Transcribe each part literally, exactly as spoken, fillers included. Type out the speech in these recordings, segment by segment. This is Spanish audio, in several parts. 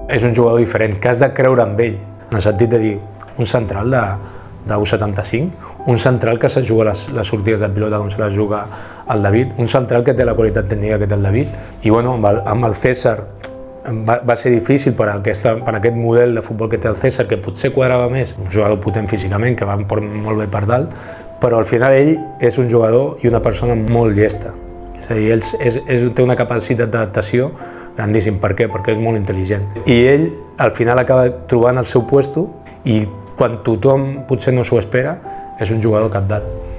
És un jugador diferent, que has de creure en ell, en el sentit de dir, un central de, de u setanta-cinc, un central que se juga les, les sortides de pilota com se les juga el David, un central que té la qualitat tècnica que té el David, i bueno, amb el, amb el César va, va ser difícil per, aquesta, per aquest model de futbol que té el César, que potser quadrava més, un jugador potent físicament, que va molt bé per dalt, però al final ell és un jugador i una persona molt llesta, és a dir, ell és, és, té una capacitat d'adaptació grandíssim. Per què? Perquè és molt intel·ligent. I ell al final acaba trobant el seu puesto i quan tothom potser no s'ho espera, és un jugador cabdal.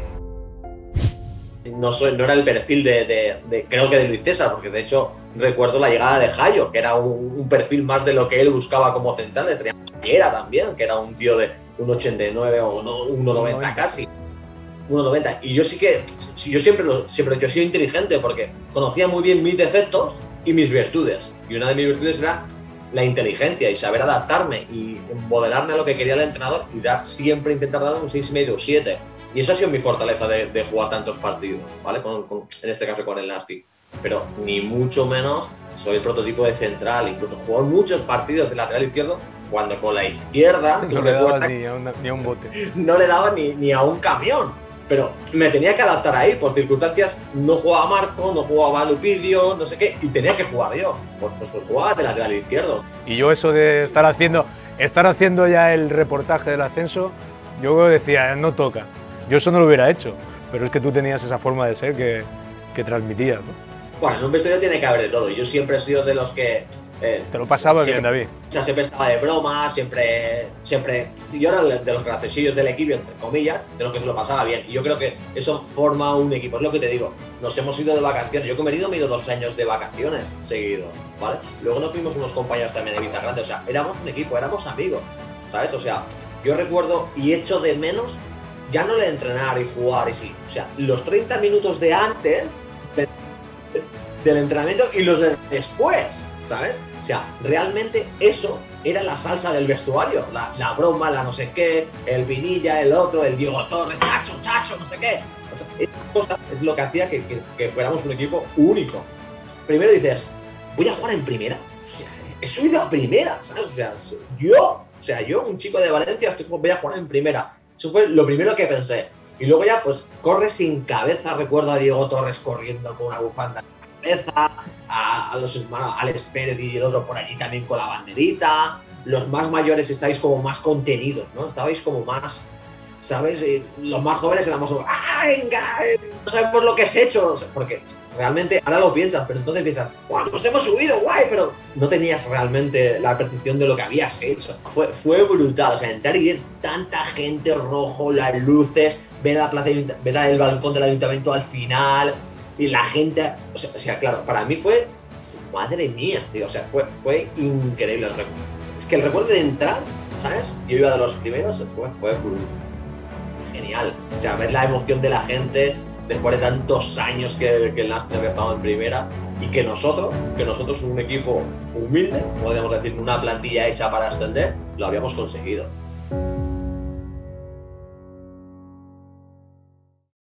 No, soy, no era el perfil de, de, de, creo que de Luis César, porque de hecho recuerdo la llegada de Jayo, que era un, un perfil más de lo que él buscaba como central. Teníamos a Piera también, que era un tío de uno ochenta y nueve o uno noventa casi. uno noventa. Y yo sí que, yo siempre lo, siempre he sido inteligente porque conocía muy bien mis defectos y mis virtudes. Y una de mis virtudes era la inteligencia y saber adaptarme y modelarme a lo que quería el entrenador y dar, siempre intentar dar un seis y medio o siete. Y eso ha sido mi fortaleza de, de jugar tantos partidos, ¿vale? Con, con, en este caso con el Nastic. Pero ni mucho menos soy el prototipo de central. Incluso jugué muchos partidos de lateral izquierdo cuando con la izquierda... No le daba ni a, una, ni a un bote. No le daba ni, ni a un camión. Pero me tenía que adaptar ahí, por circunstancias no jugaba Marco, no jugaba Lupidio, no sé qué, y tenía que jugar yo, pues, pues, pues jugaba de lateral izquierdo. Y yo eso de estar haciendo, estar haciendo ya el reportaje del ascenso, yo decía, no toca, yo eso no lo hubiera hecho, pero es que tú tenías esa forma de ser que, que transmitías, ¿no? Bueno, en un vestuario tiene que haber de todo, yo siempre he sido de los que... Eh, Te lo pasaba siempre, bien, David. O sea, siempre estaba de broma, siempre, siempre... Yo era de los graciosillos del equipo, entre comillas, de los que se lo pasaba bien. Y yo creo que eso forma un equipo, es lo que te digo. Nos hemos ido de vacaciones, yo como he ido, me he ido dos años de vacaciones seguidos, ¿vale? Luego nos fuimos unos compañeros también de Vizagrande, o sea, éramos un equipo, éramos amigos, ¿sabes? O sea, yo recuerdo y echo de menos ya no le entrenar y jugar y sí. O sea, los treinta minutos de antes de, del entrenamiento y los de después, ¿sabes? O sea, realmente eso era la salsa del vestuario, la, la broma, la no sé qué, el Vinilla, el otro, el Diego Torres, chacho, chacho, no sé qué. O sea, esa cosa es lo que hacía que, que, que fuéramos un equipo único. Primero dices, voy a jugar en primera. O sea, he subido a primera, ¿sabes? O sea, yo, o sea, yo, un chico de Valencia, estoy, voy a jugar en primera. Eso fue lo primero que pensé. Y luego ya, pues, corre sin cabeza. Recuerdo a Diego Torres corriendo con una bufanda en la cabeza, a, a los hermanos Alex Pérez y el otro por allí también con la banderita. Los más mayores estáis como más contenidos, ¿no? Estabais como más, ¿sabes? Y los más jóvenes éramos como, ¡ah, venga! No sabemos lo que has hecho. O sea, porque realmente ahora lo piensas, pero entonces piensas, ¡guau, nos hemos subido, guay! Pero no tenías realmente la percepción de lo que habías hecho. Fue, fue brutal, o sea, entrar y ver tanta gente, rojo, las luces, ver la plaza, ver el balcón del ayuntamiento al final, y la gente, o sea, o sea claro, para mí fue, madre mía, tío, o sea, fue, fue increíble el recuerdo. Es que el recuerdo de entrar, ¿sabes? Yo iba de los primeros, fue, fue genial. O sea, ver la emoción de la gente después de tantos años que, que el Nastic había estado en primera y que nosotros, que nosotros un equipo humilde, podríamos decir una plantilla hecha para ascender, lo habíamos conseguido.